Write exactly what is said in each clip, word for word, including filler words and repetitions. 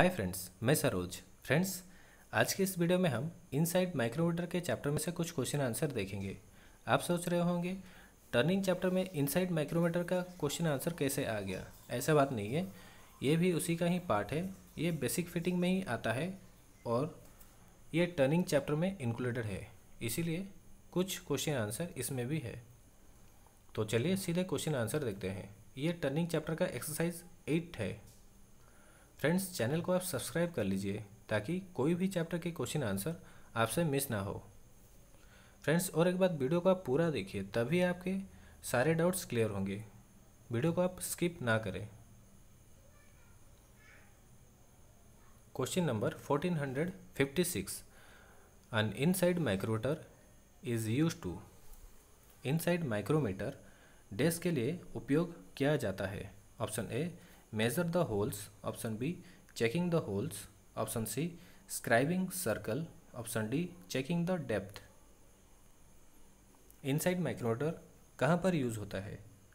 Hi friends, मैं Saroj. Friends, आज के इस वीडियो में हम इनसाइड माइक्रोमीटर के चैप्टर में से कुछ क्वेश्चन आंसर देखेंगे। आप सोच रहे होंगे टर्निंग चैप्टर में इनसाइड माइक्रोमीटर का क्वेश्चन आंसर कैसे आ गया। ऐसा बात नहीं है, ये भी उसी का ही पार्ट है। ये बेसिक फिटिंग में ही आता है और ये टर्निंग चैप्टर में इंक्लूडेड है, इसीलिए कुछ क्वेश्चन आंसर इसमें भी है। तो चलिए सीधे क्वेश्चन आंसर देखते हैं। ये टर्निंग चैप्टर का एक्सरसाइज एट है। फ्रेंड्स, चैनल को आप सब्सक्राइब कर लीजिए ताकि कोई भी चैप्टर के क्वेश्चन आंसर आपसे मिस ना हो। फ्रेंड्स, और एक बात, वीडियो को आप पूरा देखिए, तभी आपके सारे डाउट्स क्लियर होंगे। वीडियो को आप स्किप ना करें। Question number fourteen hundred fifty six. An inside micrometer is use to. Inside micrometer dash के लिए उपयोग किया जाता है। Option A, measure the holes. Option B, checking the holes. Option C, scribing circle. Option D, checking the depth. Inside micrometer कहाँ पर use होता है?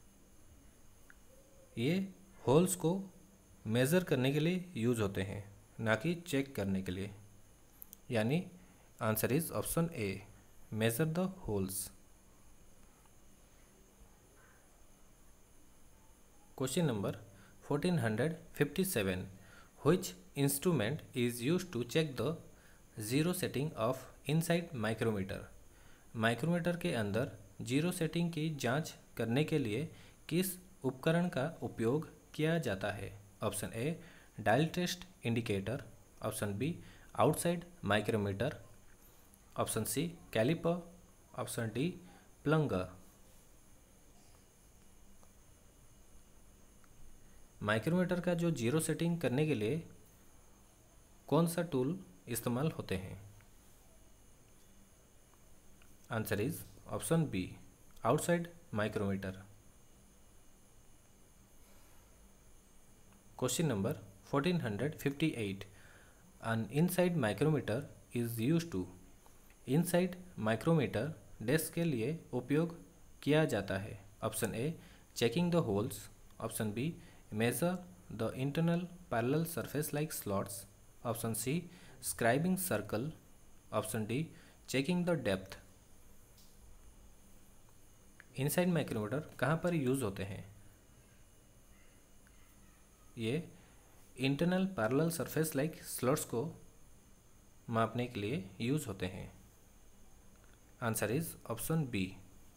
ये होल्स को मेज़र करने के लिए यूज़ होते हैं, ना कि चेक करने के लिए। यानी answer is option A, measure the holes. Question number fourteen hundred fifty seven. Which instrument is used to check the zero setting of inside micrometer? Micrometer के अंदर जीरो सेटिंग की जांच करने के लिए किस उपकरण का उपयोग किया जाता है? Option A, dial test indicator. Option B, outside micrometer. Option C, caliper. Option D, plunger. Micrometer का जो जीरो सेटिंग करने के लिए कौन सा टूल इस्तेमाल होते हैं? Answer is option B, outside micrometer. Question number fourteen hundred fifty eight. An inside micrometer is use to. Inside micrometer dash के लिए उपयोग किया जाता है। Option A, checking the holes. Option B, measure the internal parallel surface like slots. Option C, scribing circle. Option D, checking the depth. Inside micrometer कहाँ पर use होते हैं? ये internal parallel surface like slots को मापने के लिए use होते हैं। Answer is option B.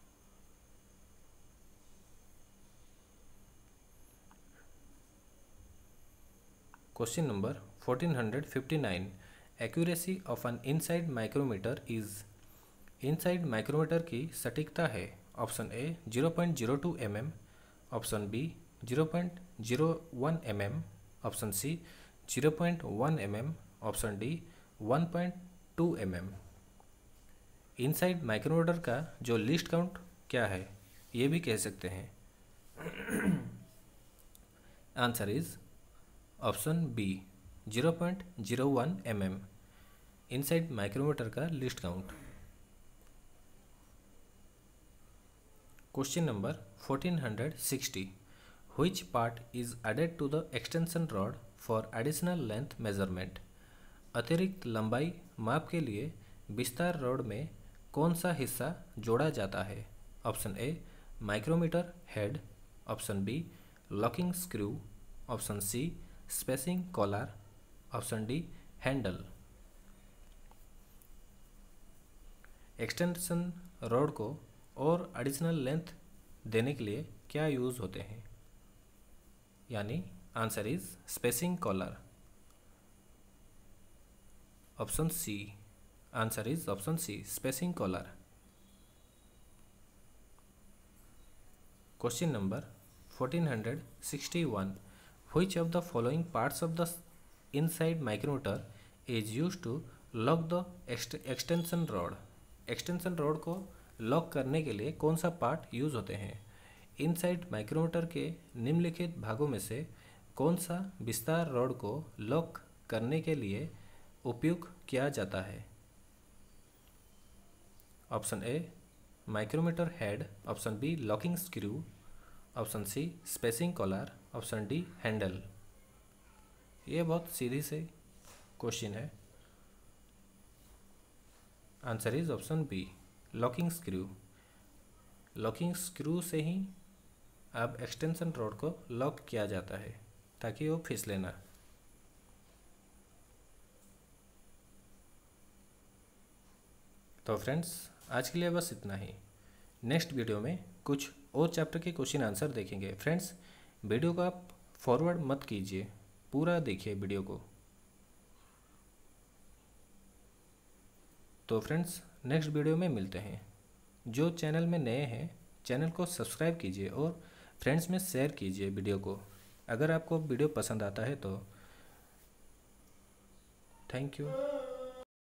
Question number fourteen hundred fifty nine. Accuracy of an inside micrometer is. Inside micrometer की सटीकता है। Option A, zero point zero two M M. Option B, zero point zero one M M. Option C, zero point one M M. Option D, one point two M M. Inside micrometer का जो list count क्या है, ये भी कह सकते हैं। Answer is option B, zero point zero one M M. Inside micrometer का least count. Question number fourteen hundred sixty. Which part is added to the extension rod for additional length measurement? अतिरिक्त लंबाई माप के लिए विस्तार rod में कौन सा हिस्सा जोड़ा जाता है? Option A, micrometer head. Option B, locking screw. Option C, spacing collar. Option D, handle. Extension rod को और एडिशनल लेंथ देने के लिए क्या यूज़ होते हैं? यानी answer is spacing collar. Option C, answer is option C, spacing collar. Question number fourteen hundred sixty one. Which of the following parts of the inside micrometer is used to lock the extension rod? Extension rod को lock करने के लिए कौन सा part use होते हैं? Inside micrometer के निम्नलिखित भागों में से कौन सा विस्तार रॉड को लॉक करने के लिए उपयोग किया जाता है? Option A, micrometer head. Option B, locking screw. Option C, spacing collar. Option D, handle. ये बहुत सीधी से क्वेश्चन है। Answer is option B, locking screw. Locking screw से ही अब एक्सटेंशन रॉड को लॉक किया जाता है ताकि वो फिसले ना। तो फ्रेंड्स, आज के लिए बस इतना ही। नेक्स्ट वीडियो में कुछ और चैप्टर के क्वेश्चन आंसर देखेंगे। फ्रेंड्स, वीडियो को आप फॉरवर्ड मत कीजिए, पूरा देखिए वीडियो को। तो फ्रेंड्स, नेक्स्ट वीडियो में मिलते हैं। जो चैनल में नए हैं, चैनल को सब्सक्राइब कीजिए और फ्रेंड्स में शेयर कीजिए वीडियो को। अगर आपको वीडियो पसंद आता है तो थैंक यू।